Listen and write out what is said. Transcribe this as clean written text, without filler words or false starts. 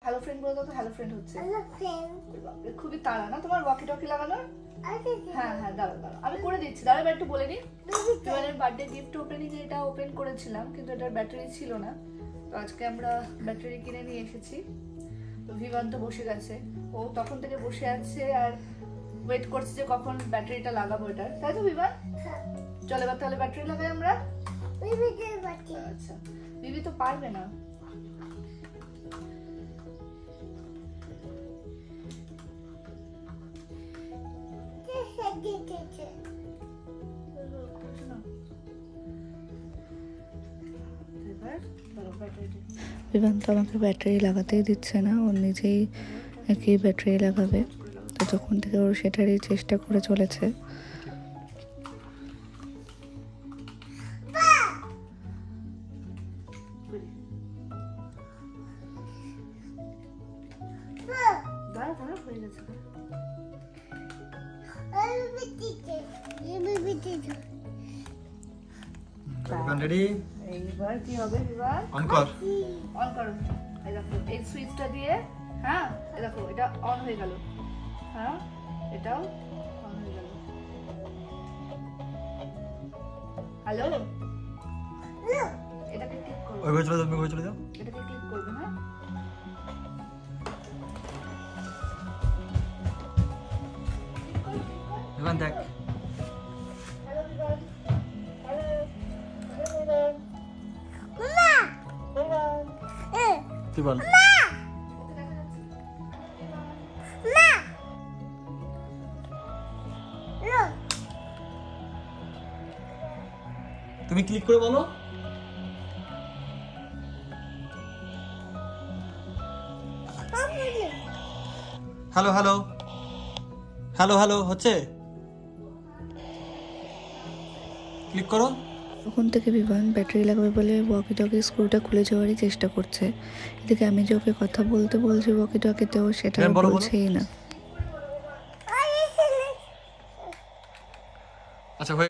Hello friend বলে দাও তো। হ্যালো ফ্রেন্ড হচ্ছে হ্যালো ফ্রেন্ড। খুবই তাড়া না তোমার ওয়াকি টকি লাগানোর? হ্যাঁ হ্যাঁ দাঁড়াও আমি করে দিচ্ছি। দাঁড়াও একটু বলে নিই। বিমানের বার্থডে গিফট ওপেনিং এটা ওপেন করেছিলাম কিন্তু এটার ব্যাটারি ছিল না, তো আজকে আমরা ব্যাটারি কিনে নিয়ে এসেছি। তো ভিভান তো বসে গেছে, ও তখন থেকে বসে আছে আর ওয়েট করছে যে কখন ব্যাটারিটা লাগাবো এটার, তাই তো ভিভান? চলো এবার তাহলে ব্যাটারি লাগাই আমরা। আচ্ছা বিবি তো পারবে না। বিভান তো আমাকে ব্যাটারি লাগাতেই দিচ্ছে না, ও নিজেই নাকি ব্যাটারি লাগাবে। তো যখন থেকে ওর সেটারই চেষ্টা করে চলেছে। এইবার কি হবে বিভান? অন কর। অন করো। এই দেখো এই সুইচটা দিয়ে, হ্যাঁ এই দেখো এটা অন হয়ে গেল। হ্যাঁ এটাও অন হয়ে গেল। হ্যালো এটাকে ক্লিক করো। ওই চলে যাও, ওই চলে যাও। এটাকে ক্লিক করবে না? এবার দেখ। হ্যালো বিভান। তুই বল। তুমি ক্লিক করে বলো। হ্যালো হ্যালো হ্যালো হ্যালো হচ্ছে, ক্লিক করো। তখন থেকে বিভান ব্যাটারি লাগাবে বলে ওয়াকি টকি স্ক্রুটা খুলে যাওয়ারই চেষ্টা করছে। এদিকে আমি যে ওকে কথা বলতে বলছি ওয়াকি টকিতেও সেটা বলছেই না। আচ্ছা